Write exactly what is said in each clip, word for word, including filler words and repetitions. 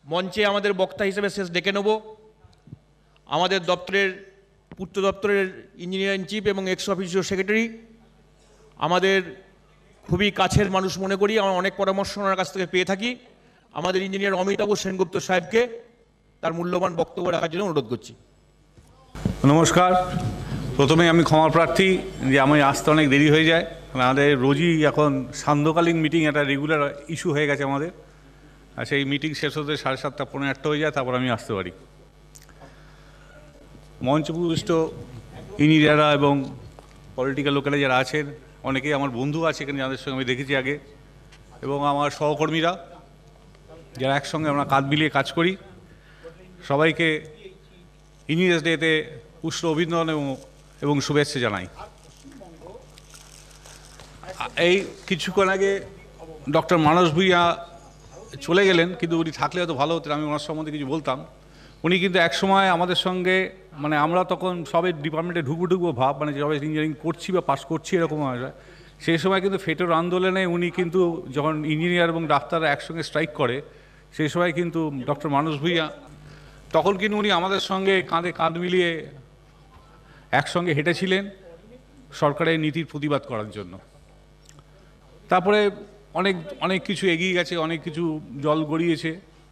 মঞ্চে আমাদের বক্তা হিসেবে শেষ ডেকে নেব আমাদের দপ্তরের পূর্ত দপ্তরের ইঞ্জিনিয়ার ইন চিফ এবং এক্স অফিসিও সেক্রেটারি, আমাদের খুবই কাছের মানুষ মনে করি, আমরা অনেক পরামর্শ ওনার কাছ থেকে পেয়ে থাকি, আমাদের ইঞ্জিনিয়ার অমিতাভ সেনগুপ্ত সাহেবকে তার মূল্যবান বক্তব্য রাখার জন্য অনুরোধ করছি। নমস্কার। প্রথমে আমি ক্ষমা প্রার্থী যে আমি আসতে অনেক দেরি হয়ে যায়। আমাদের রোজই এখন সান্ধ্যকালীন মিটিং একটা রেগুলার ইস্যু হয়ে গেছে আমাদের, আর সেই মিটিং শেষ হতে সাড়ে সাতটা পনেরো আটটা হয়ে যায়, তারপর আমি আসতে পারি। মঞ্চপুষ্ট ইঞ্জিনিয়াররা এবং পলিটিক্যাল লোকেরা যারা আছেন, অনেকেই আমার বন্ধু আছে এখানে যাদের সঙ্গে আমি দেখেছি আগে, এবং আমার সহকর্মীরা যারা একসঙ্গে আমরা কাঁধ মিলিয়ে কাজ করি, সবাইকে ইঞ্জিনিয়ার্স ডেতে উষ্ণ অভিনন্দন এবং এবং শুভেচ্ছা জানাই। এই কিছুক্ষণ আগে ডক্টর মানস ভূঁইয়া চলে গেলেন, কিন্তু উনি থাকলে হয়তো ভালো হতেন, আমি ওনার সম্বন্ধে কিছু বলতাম। উনি কিন্তু একসময় আমাদের সঙ্গে, মানে আমরা তখন সবাই ডিপার্টমেন্টে ঢুকবো ঢুকবো ভাব, মানে সবাই ইঞ্জিনিয়ারিং করছি বা পাস করছি এরকম হয়। সেই সময় কিন্তু ফেটোর আন্দোলনে উনি কিন্তু যখন ইঞ্জিনিয়ার এবং ডাক্তাররা একসঙ্গে স্ট্রাইক করে, সেই সময় কিন্তু ডক্টর মানস ভূঁইয়া তখন কিন্তু উনি আমাদের সঙ্গে কাঁধে কাঁধ মিলিয়ে একসঙ্গে হেঁটেছিলেন সরকারের নীতির প্রতিবাদ করার জন্য। তারপরে অনেক অনেক কিছু এগিয়ে গেছে, অনেক কিছু জল গড়িয়েছে।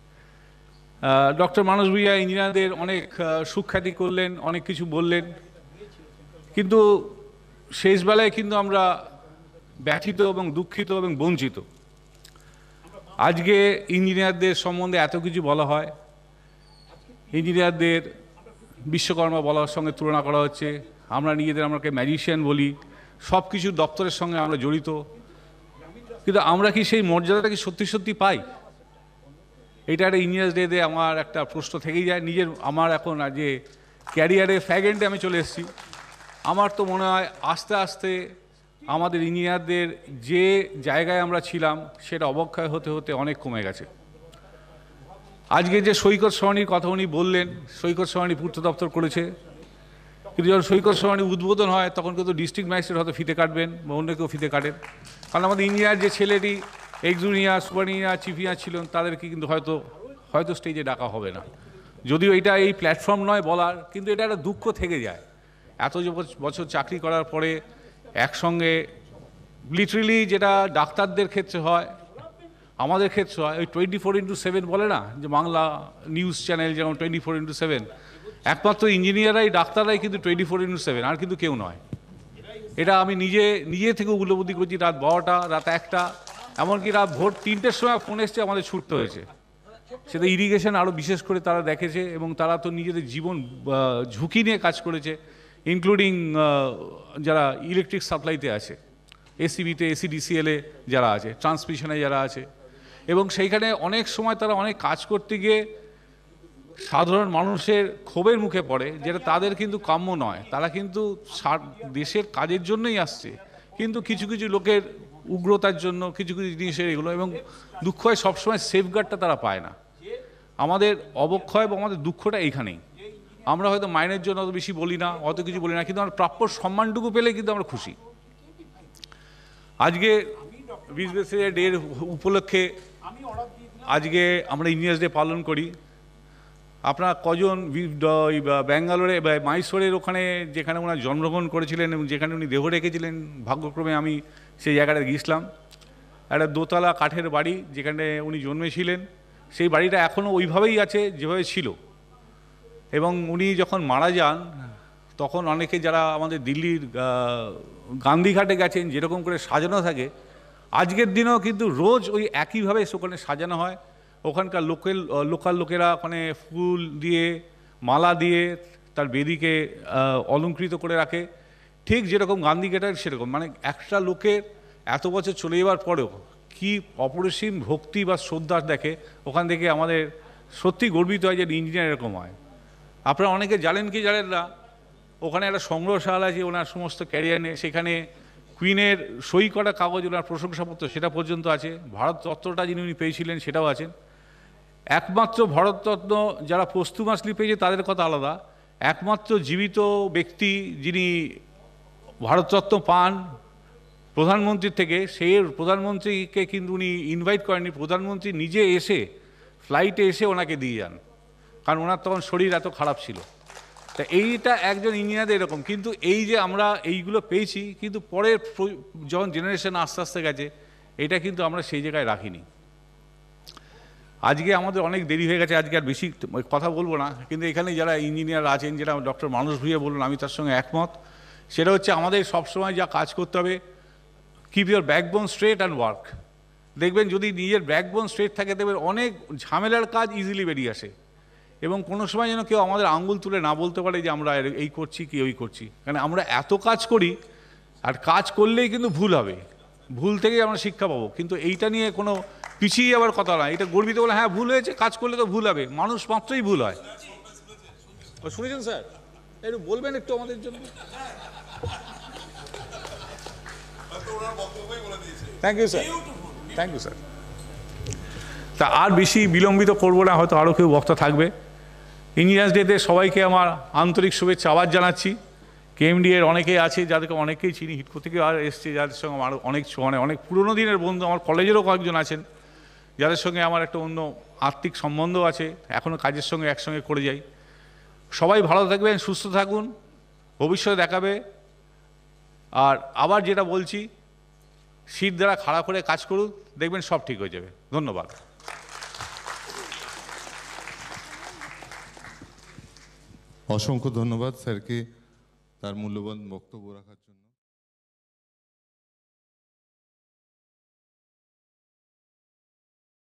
ডক্টর মানস ভূঁইয়া ইঞ্জিনিয়ারদের অনেক সুখ্যাতি করলেন, অনেক কিছু বললেন, কিন্তু শেষবেলায় কিন্তু আমরা ব্যথিত এবং দুঃখিত এবং বঞ্চিত। আজকে ইঞ্জিনিয়ারদের সম্বন্ধে এত কিছু বলা হয়, ইঞ্জিনিয়ারদের বিশ্বকর্মা বলার সঙ্গে তুলনা করা হচ্ছে, আমরা নিজেদের আমাকে ম্যাজিশিয়ান বলি, সব কিছু দপ্তরের সঙ্গে আমরা জড়িত, কিন্তু আমরা কি সেই মর্যাদাটা কি সত্যি সত্যি পাই? এটা একটা ইঞ্জিনিয়ার্স ডেতে আমার একটা প্রশ্ন থেকেই যায়। নিজের আমার এখন যে ক্যারিয়ারে ফ্যাগেন্ডে আমি চলে এসেছি, আমার তো মনে হয় আস্তে আস্তে আমাদের ইঞ্জিনিয়ারদের যে জায়গায় আমরা ছিলাম সেটা অবক্ষয় হতে হতে অনেক কমে গেছে। আজকে যে সৈকত সরণির কথা উনি বললেন, সৈকত সরণি পূর্ত দপ্তর করেছে, কিন্তু যখন সৈকত সরণি উদ্বোধন হয় তখন কিন্তু ডিস্ট্রিক্ট ম্যাজিস্ট্রেট হয়তো ফিতে কাটবেন বা অন্য কেউ ফিতে কাটেন, কারণ আমাদের ইঞ্জিনিয়ার যে ছেলেটি ex junior super engineer chief engineer ছিলেন তাদেরকে কিন্তু হয়তো হয়তো স্টেজে ডাকা হবে না। যদিও এটা এই প্ল্যাটফর্ম নয় বলার, কিন্তু এটা একটা দুঃখ থেকে যায়। এত বছর চাকরি করার পরে একসঙ্গে লিটারেলি যেটা ডাক্তারদের ক্ষেত্রে হয়, আমাদের ক্ষেত্রে হয়, ওই টোয়েন্টি ফোর ইন্টু সেভেন বলে না, যে বাংলা নিউজ চ্যানেল যেমন টোয়েন্টি ফোর ইন্টু সেভেন, একমাত্র ইঞ্জিনিয়াররাই ডাক্তাররাই কিন্তু টোয়েন্টি ফোর ইন্টু সেভেন, আর কিন্তু কেউ নয়। এটা আমি নিজে নিজে থেকে উপলব্ধি করছি। রাত বারোটা, রাত একটা, এমনকি রাত ভোর তিনটের সময় ফোন এসছে, আমাদের ছুটতে হয়েছে। সেটা ইরিগেশন আরও বিশেষ করে তারা দেখেছে, এবং তারা তো নিজেদের জীবন ঝুঁকি নিয়ে কাজ করেছে, ইনক্লুডিং যারা ইলেকট্রিক সাপ্লাইতে আছে, এসিবিতে, এসিডিসিএলে যারা আছে, ট্রান্সমিশনে যারা আছে, এবং সেইখানে অনেক সময় তারা অনেক কাজ করতে গিয়ে সাধারণ মানুষের ক্ষোভের মুখে পড়ে, যেটা তাদের কিন্তু কাম্য নয়। তারা কিন্তু দেশের কাজের জন্যই আসছে, কিন্তু কিছু কিছু লোকের উগ্রতার জন্য কিছু কিছু জিনিসের এগুলো, এবং দুঃখ হয় সবসময় সেফগার্ডটা তারা পায় না। আমাদের অবক্ষয় এবং আমাদের দুঃখটা এইখানেই। আমরা হয়তো মাইনের জন্য অত বেশি বলি না, অত কিছু বলি না, কিন্তু আমরা প্রাপ্য সম্মানটুকু পেলে কিন্তু আমরা খুশি। আজকে বিশ বছরের ডের উপলক্ষে আজকে আমরা ইঞ্জিনিয়ার্স ডে পালন করি। আপনারা কজন ব্যাঙ্গালোরে বা মাইসোরের ওখানে যেখানে ওনার জন্মগ্রহণ করেছিলেন এবং যেখানে উনি দেহ রেখেছিলেন, ভাগ্যক্রমে আমি সেই জায়গাটা গিয়েছিলাম। একটা দোতলা কাঠের বাড়ি, যেখানে উনি জন্মেছিলেন, সেই বাড়িটা এখনও ওইভাবেই আছে যেভাবে ছিল। এবং উনি যখন মারা যান তখন অনেকে যারা আমাদের দিল্লির গান্ধীঘাটে গেছেন, যেরকম করে সাজানো থাকে, আজকের দিনেও কিন্তু রোজ ওই একইভাবে ওখানে সাজানো হয়। ওখানকার লোকাল লোকাল লোকেরা ওখানে ফুল দিয়ে, মালা দিয়ে তার বেদিকে অলঙ্কৃত করে রাখে, ঠিক যেরকম গান্ধীঘাটের সেরকম। মানে একটা লোকের এত বছর চলে যাওয়ার পরেও কি অপরিসীম ভক্তি বা শ্রদ্ধা দেখে, ওখান থেকে আমাদের সত্যি গর্বিত হয় যে ইঞ্জিনিয়ার এরকম হয়। আপনারা অনেকে জানেন কি জানেন না, ওখানে একটা সংগ্রহশালা আছে ওনার সমস্ত ক্যারিয়ার নিয়ে, সেখানে কুইনের সই করা কাগজ, ওনার প্রশংসাপত্র, সেটা পর্যন্ত আছে। ভারতরত্নটা যিনি উনি পেয়েছিলেন সেটাও আছেন। একমাত্র ভারতরত্ন যারা পোস্টুমাসলি পেয়েছে তাদের কথা আলাদা, একমাত্র জীবিত ব্যক্তি যিনি ভারতরত্ন পান প্রধানমন্ত্রীর থেকে, সেই প্রধানমন্ত্রীকে কিন্তু উনি ইনভাইট করেননি, প্রধানমন্ত্রী নিজে এসে ফ্লাইটে এসে ওনাকে দিয়ে যান, কারণ ওনার তখন শরীর এত খারাপ ছিল। তা এইটা একজন ইঞ্জিনিয়ারদের এরকম, কিন্তু এই যে আমরা এইগুলো পেয়েছি, কিন্তু পরের যখন জেনারেশন আস্তে আস্তে গেছে, এটা কিন্তু আমরা সেই জায়গায় রাখিনি। আজকে আমাদের অনেক দেরি হয়ে গেছে, আজকে আর বেশি কথা বলবো না, কিন্তু এখানে যারা ইঞ্জিনিয়ার আছেন, যেটা ডক্টর মানুষ ভুঁইয়া বলুন, আমি তার সঙ্গে একমত। সেটা হচ্ছে আমাদের সবসময় যা কাজ করতে হবে, keep your backbone straight and work. দেখবেন যদি নিজের ব্যাকবোন স্ট্রেট থাকে, দেখবেন অনেক ঝামেলার কাজ ইজিলি বেরিয়ে আসে, এবং কোনো সময় যেন কেউ আমাদের আঙ্গুল তুলে না বলতে পারে যে আমরা এই করছি কি ওই করছি, কারণ আমরা এত কাজ করি, আর কাজ করলেই কিন্তু ভুল হবে, ভুল থেকেই আমরা শিক্ষা পাবো। কিন্তু এইটা নিয়ে কোনো পিছিয়ে যাওয়ার কথা নয়, এটা গর্বিত বলে হ্যাঁ ভুল হয়েছে, কাজ করলে তো ভুল হবে, মানুষ মাত্রই ভুল হয়। শুনেছেন স্যার, একটু বলবেন একটু আমাদের জন্য। Thank you sir, thank you sir. তা আর বেশি বিলম্বিত করবো না, হয়তো আরও কেউ বক্তা থাকবে। ইঞ্জিনিয়ার্স ডেতে সবাইকে আমার আন্তরিক শুভেচ্ছা আবার জানাচ্ছি। কেএমডি এর অনেকেই আছে, যাদেরকে অনেকেই চিনি, হিটকো থেকে আর এসছে, যাদের সঙ্গে আমার অনেক মানে অনেক পুরোনো দিনের বন্ধু, আমার কলেজেরও কয়েকজন আছেন যাদের সঙ্গে আমার একটা অন্য আত্মিক সম্বন্ধ আছে, এখনও কাজের সঙ্গে একসঙ্গে করে যাই। সবাই ভালো থাকবেন, সুস্থ থাকুন, ভবিষ্যতে দেখাবে। আর আবার যেটা বলছি, শীত দ্বারা খাড়া করে কাজ করুন, দেখবেন সব ঠিক হয়ে যাবে। ধন্যবাদ। অসংখ্য ধন্যবাদ স্যারকে তার মূল্যবান বক্তব্য রাখার জন্য।